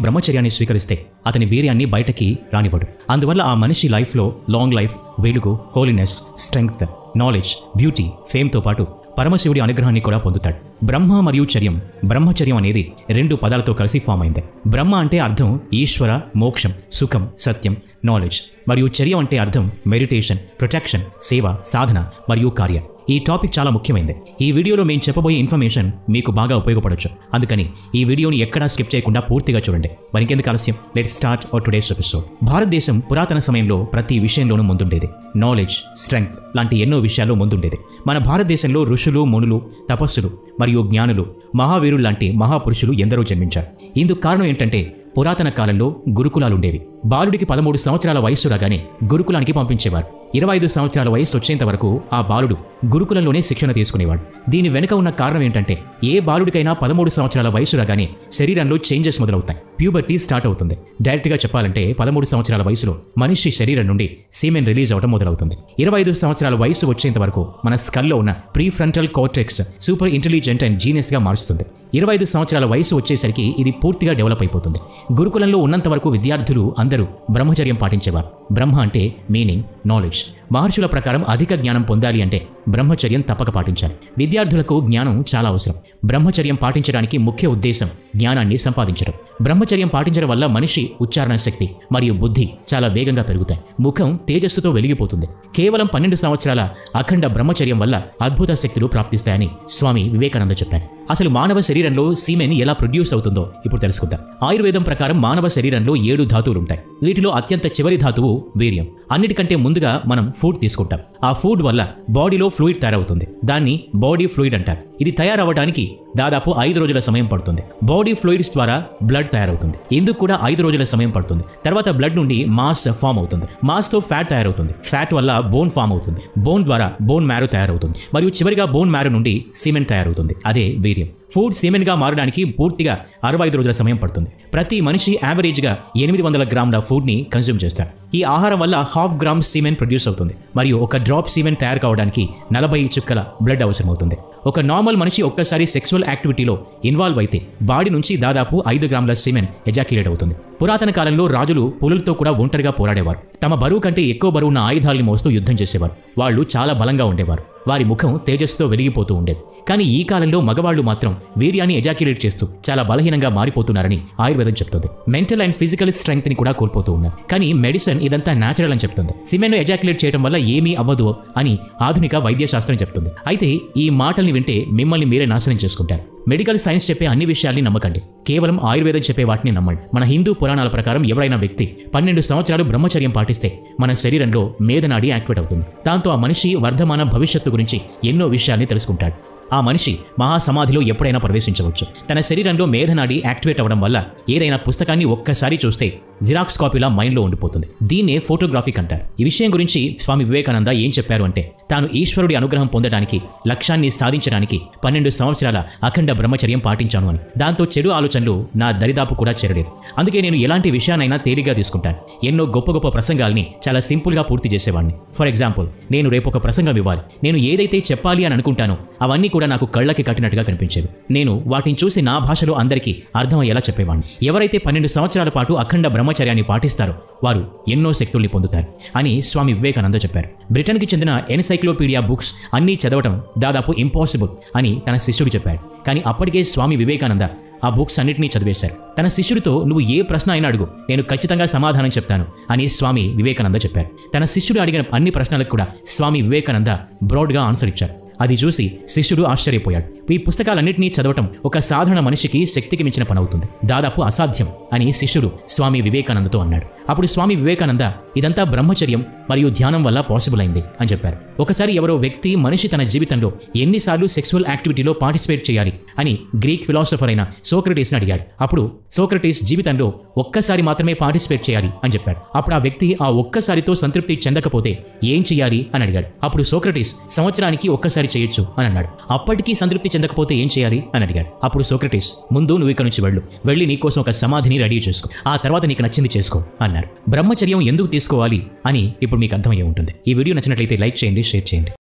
బ్రహ్మచర్యాన్ని స్వీకరిస్తే అతని వీర్యాన్ని బయటకి రానివ్వడు. అందువల్ల ఆ మనిషి లైఫ్లో లాంగ్ లైఫ్, వెలుగు, హోలీనెస్, స్ట్రెంగ్త్, నాలెడ్జ్, బ్యూటీ, ఫేమ్తో పాటు పరమశివుడి అనుగ్రహాన్ని కూడా పొందుతాడు. బ్రహ్మ మరియు చర్యం, బ్రహ్మచర్యం అనేది 2 పదాలతో కలిసి ఫామ్ అయింది. బ్రహ్మ అంటే అర్థం ఈశ్వర, మోక్షం, సుఖం, సత్యం, నాలెడ్జ్. మరియు చర్యం అంటే అర్థం మెడిటేషన్, ప్రొటెక్షన్, సేవ, సాధన మరియు కార్య. ఈ టాపిక్ చాలా ముఖ్యమైనది. ఈ వీడియోలో మేము చెప్పబోయే ఇన్ఫర్మేషన్ మీకు బాగా ఉపయోగపడవచ్చు. అందుకని ఈ వీడియోని ఎక్కడా స్కిప్ చేయకుండా పూర్తిగా చూడండి. మరికెందుకు ఆలస్యం, let's start our today's episode. భారతదేశం పురాతన సమయంలో ప్రతి విషయంలోనూ ముందుండేది. నాలెడ్జ్, స్ట్రెంగ్త్ లాంటి ఎన్నో విషయాల్లో ముందుండేది. మన భారతదేశంలో ఋషులు, మునులు, తపస్సులు మరియు జ్ఞానులు, మహావీరులు లాంటి మహాపురుషులు ఎందరో జన్మించారు. ఇందుకు కారణం ఏంటంటే పురాతన కాలంలో గురుకులాలుండేవి. బాలుడికి 13 సంవత్సరాల వయస్సు రాగానే గురుకులానికి పంపించేవారు. 25 సంవత్సరాల వయస్సు వచ్చేంత వరకు ఆ బాలుడు గురుకులంలోనే శిక్షణ తీసుకునేవాడు. దీని వెనుక ఉన్న కారణం ఏంటంటే ఏ బాలుడికైనా 13 సంవత్సరాల వయసు రాగానే శరీరంలో చేంజెస్ మొదలవుతాయి. ప్యూబర్టీ స్టార్ట్ అవుతుంది. డైరెక్ట్గా చెప్పాలంటే 13 సంవత్సరాల వయసులో మనిషి శరీరం నుండి సీమెన్ రిలీజ్ అవడం మొదలవుతుంది. 25 సంవత్సరాల వయసు వచ్చేంత వరకు మన స్కల్లో ఉన్న prefrontal cortex super intelligent and జీనియస్గా మారుస్తుంది. 25 సంవత్సరాల వయసు వచ్చేసరికి ఇది పూర్తిగా డెవలప్ అయిపోతుంది. గురుకులంలో ఉన్నంత వరకు విద్యార్థులు అందరూ బ్రహ్మచర్యం పాటించేవారు. బ్రహ్మ అంటే మీనింగ్, నాలెడ్జ్. మహర్షుల ప్రకారం అధిక జ్ఞానం పొందాలి అంటే బ్రహ్మచర్యం తప్పక పాటించాలి. విద్యార్థులకు జ్ఞానం చాలా అవసరం. బ్రహ్మచర్యం పాటించడానికి ముఖ్య ఉద్దేశం జ్ఞానాన్ని సంపాదించడం. బ్రహ్మచర్యం పాటించడం వల్ల మనిషి ఉచ్చారణ శక్తి మరియు బుద్ధి చాలా వేగంగా పెరుగుతాయి. ముఖం తేజస్సుతో వెలిగిపోతుంది. కేవలం 12 సంవత్సరాల అఖండ బ్రహ్మచర్యం వల్ల అద్భుత శక్తులు ప్రాప్తిస్తాయని స్వామి వివేకానంద చెప్పారు. అసలు మానవ శరీరంలో సీమెన్ ఎలా ప్రొడ్యూస్ అవుతుందో ఇప్పుడు తెలుసుకుందాం. ఆయుర్వేదం ప్రకారం మానవ శరీరంలో 7 ధాతువులు ఉంటాయి. వీటిలో అత్యంత చివరి ధాతువు వీర్యం. అన్నిటికంటే ముందుగా మనం ఫుడ్ తీసుకుంటాం. ఆ ఫుడ్ వల్ల బాడీలో ఫ్లూయిడ్ తయారవుతుంది. దాన్ని బాడీ ఫ్లూయిడ్ అంటారు. ఇది తయారవ్వడానికి దాదాపు 5 రోజుల సమయం పడుతుంది. బాడీ ఫ్లూయిడ్స్ ద్వారా బ్లడ్ తయారవుతుంది. ఇందుకు కూడా 5 రోజుల సమయం పడుతుంది. తర్వాత బ్లడ్ నుండి మాస్ ఫామ్ అవుతుంది. మాస్ తో ఫ్యాట్ తయారవుతుంది. ఫ్యాట్ వల్ల బోన్ ఫామ్ అవుతుంది. బోన్ ద్వారా బోన్ మ్యారో తయారవుతుంది. మరియు చివరిగా బోన్ మ్యారో నుండి సిమెంట్ తయారవుతుంది. అదే వీర్యం. ఫుడ్ సిమెంట్ గా మారడానికి పూర్తిగా 65 రోజుల సమయం పడుతుంది. ప్రతి మనిషి యావరేజ్ గా 800 గ్రాముల ఫుడ్ ని కన్స్యూమ్ చేస్తాడు. ఈ ఆహారం వల్ల 1/2 గ్రామ్ సిమెంట్ ప్రొడ్యూస్ అవుతుంది. మరియు ఒక డ్రాప్ సిమెంట్ తయారు కావడానికి 40 చుక్కల బ్లడ్ అవసరం అవుతుంది. ఒక నార్మల్ మనిషి ఒక్కసారి సెక్సువల్ యాక్టివిటీలో ఇన్వాల్వ్ అయితే బాడీ నుంచి దాదాపు 5 గ్రాముల సిమెంట్ ఎజాక్యులేట్ అవుతుంది. పురాతన కాలంలో రాజులు పులులతో కూడా ఒంటరిగా పోరాడేవారు. తమ బరువు కంటే ఎక్కువ బరువు ఉన్న ఆయుధాలని మోస్తూ యుద్ధం చేసేవారు. వాళ్ళు చాలా బలంగా ఉండేవారు. వారి ముఖం తేజస్సుతో వెలిగిపోతూ ఉండేది. కానీ ఈ కాలంలో మగవాళ్లు మాత్రం వీర్యాన్ని ఎజాక్యులేట్ చేస్తూ చాలా బలహీనంగా మారిపోతున్నారని ఆయుర్వేదం చెప్తుంది. మెంటల్ అండ్ ఫిజికల్ స్ట్రెంగ్త్ ని కూడా కోల్పోతూ ఉన్నారు. కానీ మెడిసిన్ ఇదంతా న్యాచురల్ అని చెప్తుంది. సిమెంట్ ఎజాక్యులేట్ చేయడం వల్ల ఏమీ అవ్వదు అని ఆధునిక వైద్య శాస్త్రం చెప్తుంది. అయితే ఈ మాటల్ని వింటే మిమ్మల్ని మీరే నాశనం చేసుకుంటారు. మెడికల్ సైన్స్ చెప్పే అన్ని విషయాల్ని నమ్మకండి. కేవలం ఆయుర్వేదం చెప్పే వాటిని నమ్మండి. మన హిందూ పురాణాల ప్రకారం ఎవరైనా వ్యక్తి 12 సంవత్సరాలు బ్రహ్మచర్యం పాటిస్తే మన శరీరంలో మేధనాడి యాక్టివేట్ అవుతుంది. దాంతో ఆ మనిషి వర్ధమాన భవిష్యత్తు గురించి ఎన్నో విషయాల్ని తెలుసుకుంటాడు. ఆ మనిషి మహాసమాధిలో ఎప్పుడైనా ప్రవేశించవచ్చు. తన శరీరంలో మేధనాడి యాక్టివేట్ అవ్వడం వల్ల ఏదైనా పుస్తకాన్ని ఒక్కసారి చూస్తే జిరాక్స్ కాపీలా మైండ్లో ఉండిపోతుంది. దీన్నే ఫోటోగ్రాఫిక్ అంటారు. ఈ విషయం గురించి స్వామి వివేకానంద ఏం చెప్పారు అంటే, తాను ఈశ్వరుడి అనుగ్రహం పొందడానికి, లక్ష్యాన్ని సాధించడానికి 12 సంవత్సరాల అఖండ బ్రహ్మచర్యం పాటించాను అని. దాంతో చెడు ఆలోచనలు నా దరిదాపు కూడా చేరలేదు. అందుకే నేను ఎలాంటి విషయానైనా తేలిగ్గా తీసుకుంటాను. ఎన్నో గొప్ప గొప్ప ప్రసంగాల్ని చాలా సింపుల్గా పూర్తి చేసేవాడిని. ఫర్ ఎగ్జాంపుల్, నేను రేపు ఒక ప్రసంగం ఇవ్వాలి. నేను ఏదైతే చెప్పాలి అని అనుకుంటానో అవన్నీ కూడా నాకు కళ్ళకి కట్టినట్టుగా కనిపించేవి. నేను వాటిని చూసి నా భాషలో అందరికీ అర్థమయ్యేలా చెప్పేవాడిని. ఎవరైతే 12 సంవత్సరాల పాటు అఖండ బ్రహ్మచర్యాన్ని పాటిస్తారో వారు ఎన్నో శక్తుల్ని పొందుతారు అని స్వామి వివేకానంద చెప్పారు. బ్రిటన్కి చెందిన ఎన్సైక్లోపీడియా బుక్స్ అన్నీ చదవటం దాదాపు ఇంపాసిబుల్ అని తన శిష్యుడు చెప్పాడు. కానీ అప్పటికే స్వామి వివేకానంద ఆ బుక్స్ అన్నిటినీ చదివేశారు. తన శిష్యుడితో, నువ్వు ఏ ప్రశ్న అయినా అడుగు, నేను ఖచ్చితంగా సమాధానం చెప్తాను అని స్వామి వివేకానంద చెప్పారు. తన శిష్యుడు అడిగిన అన్ని ప్రశ్నలకు కూడా స్వామి వివేకానంద బ్రాడ్గా ఆన్సర్ ఇచ్చారు. అది చూసి శిష్యుడు ఆశ్చర్యపోయాడు. ఈ పుస్తకాలన్నింటినీ చదవటం ఒక సాధారణ మనిషికి శక్తికి మించిన పని అవుతుంది, దాదాపు అసాధ్యం అని శిష్యుడు స్వామి వివేకానందతో అన్నాడు. అప్పుడు స్వామి వివేకానంద ఇదంతా బ్రహ్మచర్యం మరియు ధ్యానం వల్ల పాసిబుల్ అయింది అని చెప్పారు. ఒకసారి ఎవరో వ్యక్తి మనిషి తన జీవితంలో ఎన్నిసార్లు సెక్సువల్ యాక్టివిటీలో పార్టిసిపేట్ చేయాలి అని గ్రీక్ ఫిలాసఫర్ అయిన సోక్రటీస్ని అడిగాడు. అప్పుడు సోక్రటీస్ జీవితంలో ఒక్కసారి మాత్రమే పార్టిసిపేట్ చేయాలి అని చెప్పాడు. అప్పుడు ఆ వ్యక్తి ఆ ఒక్కసారితో సంతృప్తి చెందకపోతే ఏం చేయాలి అని అడిగాడు. అప్పుడు సోక్రటీస్ సంవత్సరానికి ఒక్కసారి చేయొచ్చు అని అన్నాడు. అప్పటికీ సంతృప్తి చెందకపోతే ఏం చేయాలి అని అడిగాడు. అప్పుడు సోక్రటీస్, ముందు నువ్వు ఇక్కడ నుంచి వెళ్ళి నీకోసం ఒక సమాధిని రెడీ చేసుకో, ఆ తర్వాత నీకు నచ్చింది చేసుకో అన్నారు. బ్రహ్మచర్యం ఎందుకు తీసుకోవాలి అని ఇప్పుడు మీకు అర్థమయ్యే ఉంటుంది. ఈ వీడియో నచ్చినట్లయితే లైక్ చేయండి, షేర్ చేయండి.